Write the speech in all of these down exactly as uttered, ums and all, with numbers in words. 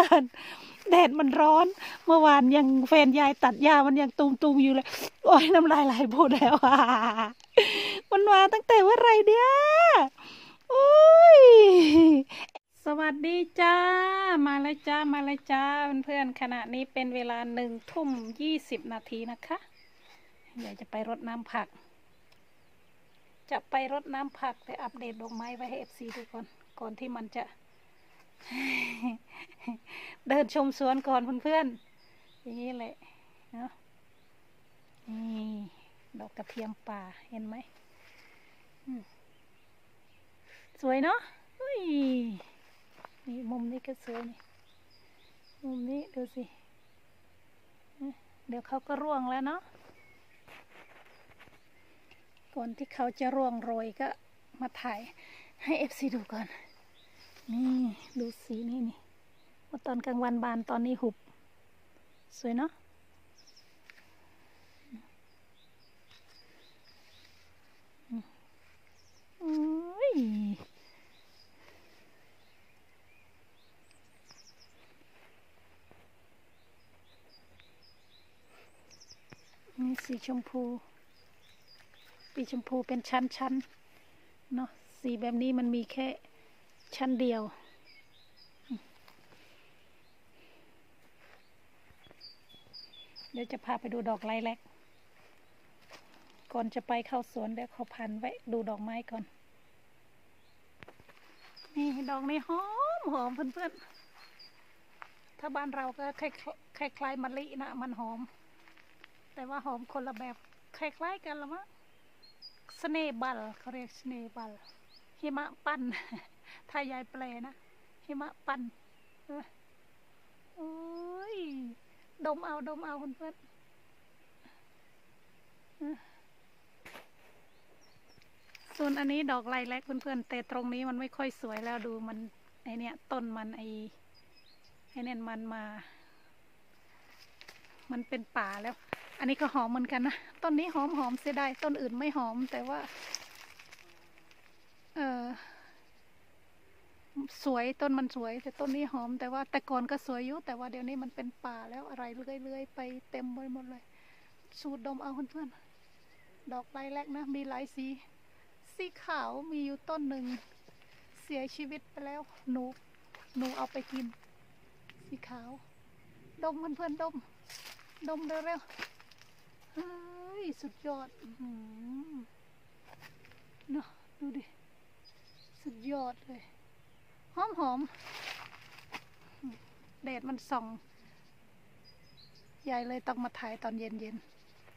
อนๆแดดมันร้อนเมื่อวานยังแฟนยายตัดหญ้ามันยังตุมๆอยู่เลยโอ้ยน้ำลายไหลพูดแล้วอ่ะมันมาตั้งแต่เมื่อไรเนี่ยโอ้ยสวัสดีจ้ามาแล้วจ้ามาแล้วจ้าเพื่อนๆขณะนี้เป็นเวลาหนึ่งทุ่มยี่สิบนาทีนะคะอยากจะไปรดน้ำผักจะไปรดน้ำผักแต่อัปเดตดอกไม้ไว้ให้เอฟซีดูก่อนก่อนที่มันจะ เดินชมสวนก่อนเพื่อนๆอย่างนี้แหละเนาะนี่ดอกกระเทียมป่าเห็นไหมสวยเนาะนี่มุมนี้ก็สวยนี่มุมนี้ดูสิเดี๋ยวเขาก็ร่วงแล้วเนาะก่อนที่เขาจะร่วงโรยก็มาถ่ายให้เอฟซีดูก่อนนี่ดูสีนี่นี่ว่าตอนกลางวันบานตอนนี้หุบสวยเนาะนี่สีชมพูสีชมพูเป็นชั้นๆเนาะสีแบบนี้มันมีแค่ชั้นเดียวเดี๋ยวจะพาไปดูดอกไลแลกก่อนจะไปเข้าสวนเดี๋ยวเขาพันไว้ดูดอกไม้ก่อนนี่ดอกนี้หอมหอมเพื่อนๆถ้าบ้านเราก็คล้ายๆมะลินะมันหอมแต่ว่าหอมคนละแบบคล้ายๆกันละมั้งสเนบัลเขาเรียกสเนบัลหิมะปั้นถ้ายายแปลนะหิมะปั้นโอ้ยดมเอาดมเอาเพื่อนส่วนอันนี้ดอกไลแลกเพื่อนๆแต่ตรงนี้มันไม่ค่อยสวยแล้วดูมันไอเนี้ยต้นมันไอไอเนี้ยมันมามันเป็นป่าแล้วอันนี้ก็หอมเหมือนกันนะต้นนี้หอมหอมเสียดายต้นอื่นไม่หอมแต่ว่าเออสวยต้นมันสวยแต่ต้นนี้หอมแต่ว่าแต่ก่อนก็สวยอยู่แต่ว่าเดี๋ยวนี้มันเป็นป่าแล้วอะไรเลื่อยๆไปเต็มไปหมดเลยสูดดมเอาเพื่อนๆดอกไลแลกนะมีหลายสีสีขาวมีอยู่ต้นหนึ่งเสียชีวิตไปแล้วหนูหนูเอาไปกินสีขาวดมเพื่อนๆดมดมเร็วๆเฮ้ยสุดยอดเนาะดูดิสุดยอดเลยหอมหอมแดดมันส่องใหญ่เลยต้องมาถ่ายตอนเย็นเย็น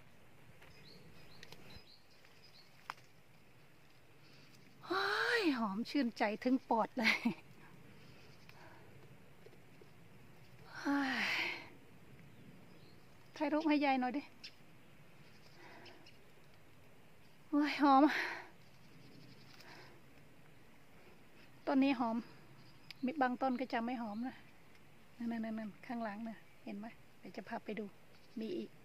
หอมชื่นใจถึงปอดเลยถ่ายรูปให้ยายหน่อยดิโอ้ยหอมต้นนี้หอมมีบางต้นก็จะไม่หอมนะนั่นนั่นนั่นข้างหลังนะเห็นไหมเดี๋ยวจะพาไปดูมีอีก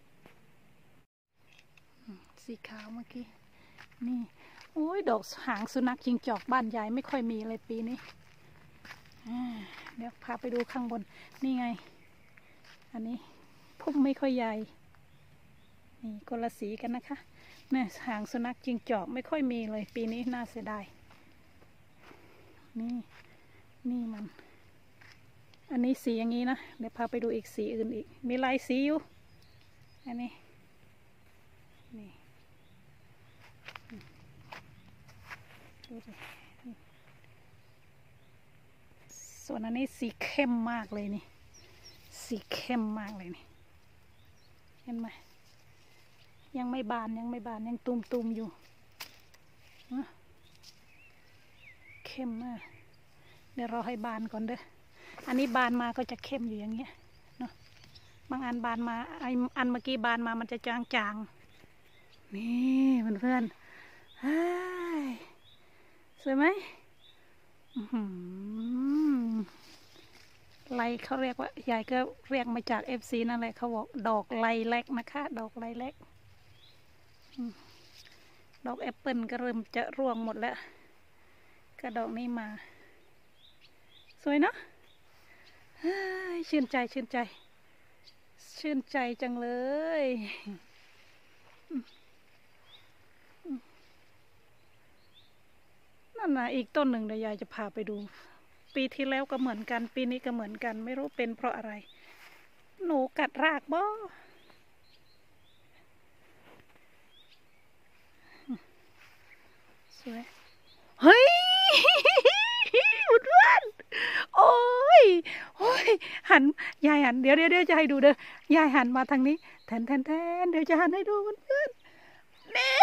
สีขาวเมื่อกี้นี่โอ้ยดอกหางสุนัขจิงจอกบ้านยายไม่ค่อยมีเลยปีนี้เดี๋ยวพาไปดูข้างบนนี่ไงอันนี้พุ่มไม่ค่อยใหญ่นี่คนละสีกันนะคะเนี่ยหางสุนัขจิงจอกไม่ค่อยมีเลยปีนี้น่าเสียดายนี่นี่มันอันนี้สีอย่างนี้นะเดี๋ยวพาไปดูอีกสีอื่นอีกมีลายสีอยู่อันนี้นี่ดูสิส่วนอันนี้สีเข้มมากเลยนี่สีเข้มมากเลยนี่เห็นไหมยังไม่บานยังไม่บานยังตุ่มๆอยู่เข้มมากเดี๋ยวรอให้บานก่อนเด้ออันนี้บานมาก็จะเข้มอยู่อย่างเงี้ยเนาะบางอันบานมาไออันเมื่อกี้บานมามันจะจางๆนี่เพื่อนๆสวยไหมไลเขาเรียกว่ายายก็เรียกมาจากเอฟซีนั่นแหละเขาบอกดอกไลแลกนะคะดอกไลแลกดอกแอปเปิลก็เริ่มจะร่วงหมดแล้วก็ดอกนี้มาสวยเนาะชื่นใจชื่นใจชื่นใจจังเลยนั่นนะอีกต้นหนึ่งเดี๋ยวยายจะพาไปดู ปีที่แล้วก็เหมือนกันปีนี้ก็เหมือนกันไม่รู้เป็นเพราะอะไรหนูกัดรากบ่สวยเฮ้ยเพื่อนโอ้ยโอ้ยหันยายหันเดี๋ยวเดี๋ยวเดี๋ยวจะให้ดูเด้อยายหันมาทางนี้แทนแทนแทนเดี๋ยวจะหันให้ดูเพื่อนนี่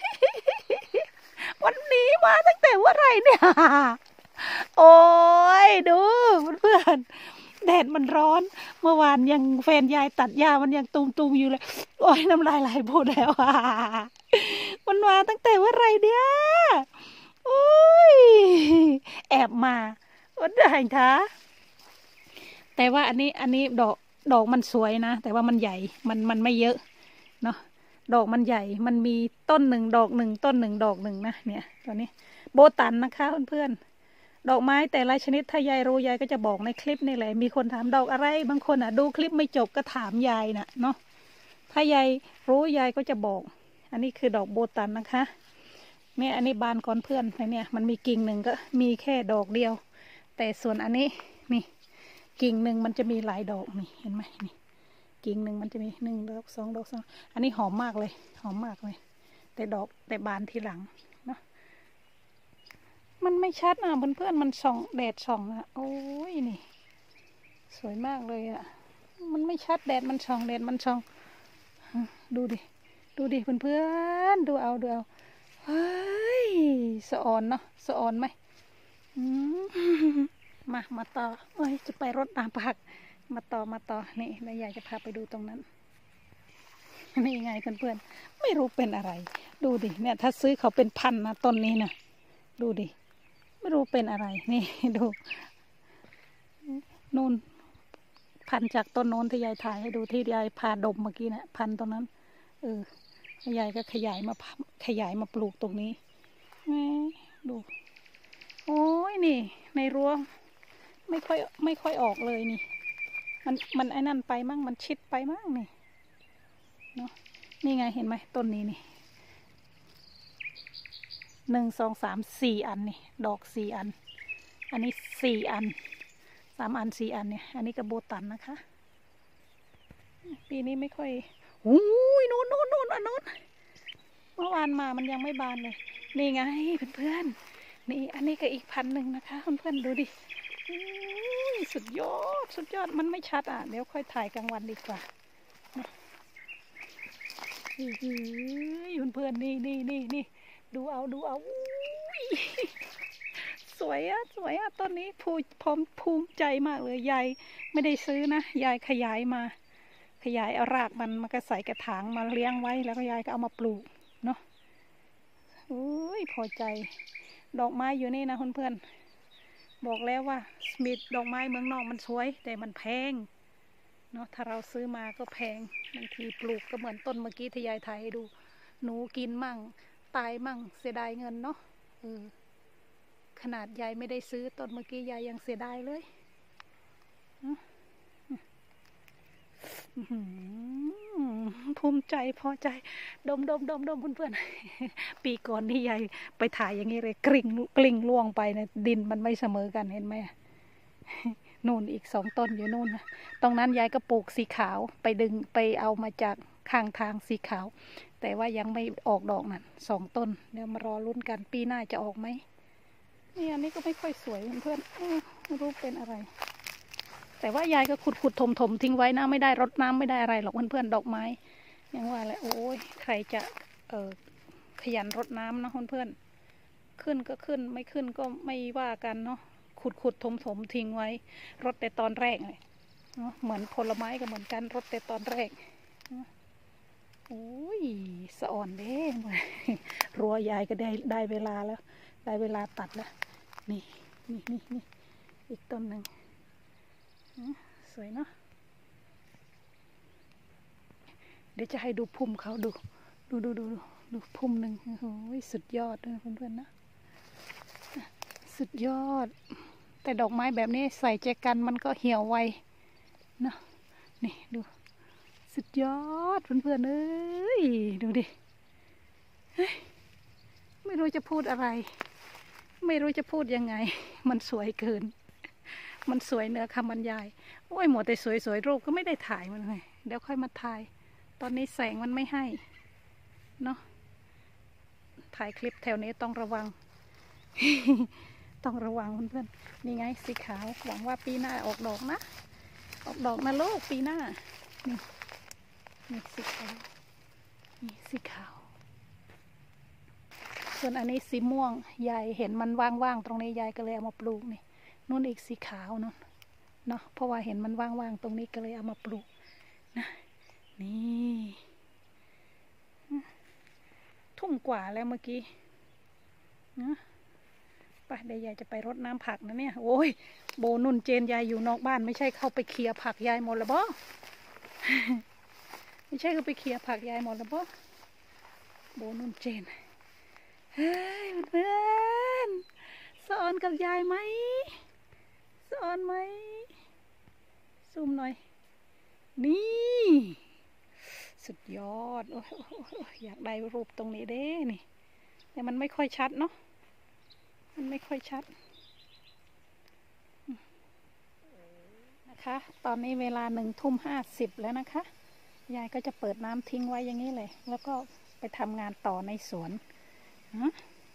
วันนี้มาตั้งแต่ว่าไรเนี่ยโอ้ยดูเพื่อนแดดมันร้อนเมื่อวานยังแฟนยายตัดหญ้ามันยังตูมตูมอยู่เลยโอ้ยน้ำลายไหลพูดแล้วอ่ะมันมาตั้งแต่ว่าไรเนี่ยโอ้ยแอบมาวันไหนคะแต่ว่าอันนี้อันนี้ดอกดอกมันสวยนะแต่ว่ามันใหญ่มันมันไม่เยอะเนาะดอกมันใหญ่มันมีต้นหนึ่งดอกหนึ่งต้นหนึ่งดอกหนึ่งนะเนี่ยตอนนี้โบตันนะคะเพื่อนๆดอกไม้แต่ละชนิดถ้ายายรู้ยายก็จะบอกในคลิปนี่แหละมีคนถามดอกอะไรบางคนอ่ะดูคลิปไม่จบก็ถามยายน่ะเนาะถ้ายายรู้ยายก็จะบอกอันนี้คือดอกโบตันนะคะเนี่ยอันนี้บานก่อนเพื่อนเนี่ยมันมีกิ่งหนึ่งก็มีแค่ดอกเดียวแต่ส่วนอันนี้นี่กิ่งหนึ่งมันจะมีหลายดอกนี่เห็นไหมนี่กิ่งหนึ่งมันจะมีหนึ่งดอกสองดอกสองอันนี้หอมมากเลยหอมมากเลยแต่ดอกแต่บานทีหลังเนาะมันไม่ชัดอ่ะเพื่อนๆมันส่องแดดส่องอ่ะโอ้ยนี่สวยมากเลยอ่ะมันไม่ชัดแดดมันส่องแดดมันส่องดูดิดูดิเพื่อนๆดูเอาดูเอาเฮ้ยสะออนเนาะสะออนไหมมามาต่อเอ้ยจะไปรดน้ำผักมาต่อมาต่อนี่นายยายจะพาไปดูตรงนั้นนี่ไงเพื่อนๆไม่รู้เป็นอะไรดูดิเนี่ยถ้าซื้อเขาเป็นพันนะต้นนี้นะดูดิไม่รู้เป็นอะไรนี่ดูนู่นพันจากต้นโน้นที่ยายถ่ายให้ดูที่ยายพาดมเมื่อกี้นะพันตรงนั้นเออยายก็ขยายมาขยายมาปลูกตรงนี้ดูโอ้ยนี่ในรั้วไม่ค่อยไม่ค่อยออกเลยนี่มันมันไอ้นั่นไปมั่งมันชิดไปมั่งนี่เนาะนี่ไงเห็นไหมต้นนี้นี่หนึ่งสองสามสี่อันนี่ดอกสี่อันอันนี้สี่อันสามอันสี่อันเนี่ยอันนี้กระโบตันนะคะปีนี้ไม่ค่อยอุ้ยนู่นนู่นนู่นอันนู้นเมื่อวานมามันยังไม่บานเลยนี่ไงเพื่อนๆนี่อันนี้ก็อีกพันหนึ่งนะคะเพื่อนๆดูดิสุดยอดสุดยอดมันไม่ชัดอ่ะเดี๋ยวค่อยถ่ายกลางวันดีกว่าเพื่อนๆนี่นี่นี่นี่ดูเอาดูเอาสวยอ่ะสวยอ่ะต้นนี้ภูพร้อมภูมิใจมากเลยยายไม่ได้ซื้อนะยายขยายมาขยายเอารากมันมาก็ใส่กระถางมาเลี้ยงไว้แล้วก็ยายก็เอามาปลูกเนาะโอ้ยพอใจดอกไม้อยู่นี่นะเพื่อนๆบอกแล้วว่าสมิธดอกไม้เมืองนอกมันสวยแต่มันแพงเนาะถ้าเราซื้อมาก็แพงบางทีปลูกก็เหมือนต้นเมื่อกี้ที่ยายถ่ายให้ดูหนูกินมั่งตายมั่งเสียดายเงินเนาะเออขนาดยายไม่ได้ซื้อต้นเมื่อกี้ยายยังเสียดายเลยภูมิใจพอใจดมดมดมดมเพื่อนๆปีก่อนนี่ยายไปถ่ายอย่างนี้เลยกลิ้งกลิ้งล่วงไปนะดินมันไม่เสมอกันเห็นไหมนู่นอีกสองต้นอยู่นู่นนะตรงนั้นยายก็ปลูกสีขาวไปดึงไปเอามาจากข้างทางสีขาวแต่ว่ายังไม่ออกดอกนั่นสองต้นเดี๋ยวมารอลุ้นกันปีหน้าจะออกไหมนี่อันนี้ก็ไม่ค่อยสวยเพื่อนๆไม่รู้เป็นอะไรแต่ว่ายายก็ขุดขุดถมถมทิ้งไว้นะไม่ได้รดน้ำไม่ได้อะไรหรอกเพื่อนๆดอกไม้ยังว่าแหละโอ้ยใครจะเออขยันรดน้ำนะเพื่อนๆขึ้นก็ขึ้นไม่ขึ้นก็ไม่ว่ากันเนาะขุดขุดถมถมทิ้งไว้รดแต่ตอนแรกเลยเนาะเหมือนผลไม้ก็เหมือนกันรดแต่ตอนแรกโอ้ยสะอ่อนเด้รั้วยายก็ได้ได้เวลาแล้วได้เวลาตัดแล้วนี่นี่นี่นี่อีกต้นหนึ่งสวยเนาะเดี๋ยวจะให้ดูพุ่มเขาดูดูดูดูดูพุ่มหนึ่งโอ้ยสุดยอดเลยเพื่อนๆนะสุดยอดแต่ดอกไม้แบบนี้ใส่แจกันมันก็เหี่ยวไวเนาะนี่ดูสุดยอดเพื่อนๆเอ้ยดูดิไม่รู้จะพูดอะไรไม่รู้จะพูดยังไงมันสวยเกินมันสวยเนื้อคำบรรยายโอ้ยหมดแต่สวยๆรูปก็ไม่ได้ถ่ายมันเลยเดี๋ยวค่อยมาถ่ายตอนนี้แสงมันไม่ให้เนาะถ่ายคลิปแถวนี้ต้องระวัง ต้องระวังเพื่อนๆนี่ไงสีขาวหวังว่าปีหน้าออกดอกนะออกดอกนะลูกปีหน้านี่นี่สีขาวนี่สีขาวส่วนอันนี้สีม่วงยายเห็นมันว่างๆตรงนี้ยายก็เลยเอามาปลูกนี่นู่นอีกสีขาวนู่นเนาะเพราะว่าเห็นมันว่างๆตรงนี้ก็เลยเอามาปลูกนะนี่ทุ่มกว่าแล้วเมื่อกี้นะไปเดี๋ยวยายจะไปรดน้ำผักนะเนี่ยโอ้ยโบนุ่นเจนยายอยู่นอกบ้านไม่ใช่เข้าไปเคลียร์ผักยายหมดแล้วบ่ ไม่ใช่เข้าไปเคลียร์ผักยายหมดแล้วบ่โบนุ่นเจนเฮ้ยเพื่อนสอนกับยายไหมสอนไหมซูมหน่อยนี่สุดยอดโอ้ยอยากได้รูปตรงนี้เด้นี่แต่มันไม่ค่อยชัดเนาะมันไม่ค่อยชัดนะคะตอนนี้เวลาหนึ่งทุ่มห้าสิบแล้วนะคะยายก็จะเปิดน้ำทิ้งไว้อย่างนี้เลยแล้วก็ไปทำงานต่อในสวนนะ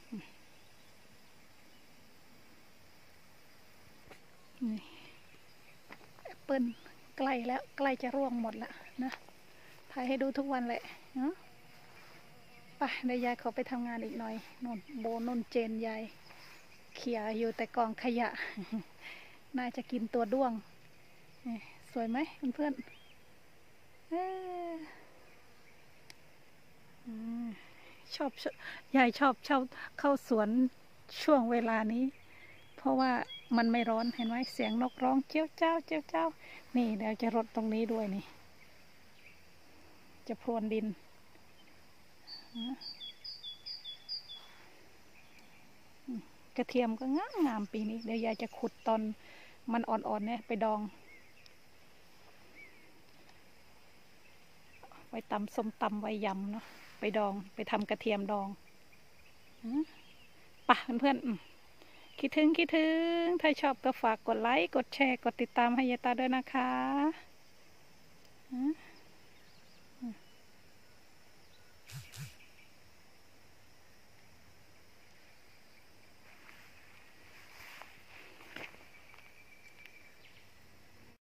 นี่แอปเปิ้ลใกล้แล้วใกล้จะร่วงหมดแล้วนะถ่ายให้ดูทุกวันแหละนะไปเดี๋ยวยายขอไปทำงานอีกหน่อยนุ่นโบนุ่นเจนยายเขี่ยอยู่แต่กองขยะ น่าจะกินตัวด้วงสวยไหมเพื่อนๆชอบยายชอบชอบเข้าสวนช่วงเวลานี้เพราะว่ามันไม่ร้อนเห็นไหมเสียงนกร้องเจ้าเจ้าเจ้าเจ้านี่เดี๋ยวจะรดตรงนี้ด้วยนี่จะพรวนดินกระเทียมก็งามงามปีนี้เดี๋ยวยายจะขุดตอนมันอ่อนๆเนี่ยไปดองไว้ตำส้มตำไว้ยำเนาะไปดองไปทำกระเทียมดองป่ะเพื่อนๆคิดถึงคิดถึงถ้าชอบก็ฝากกดไลค์กดแชร์กดติดตามให้ยายตาด้วยนะคะ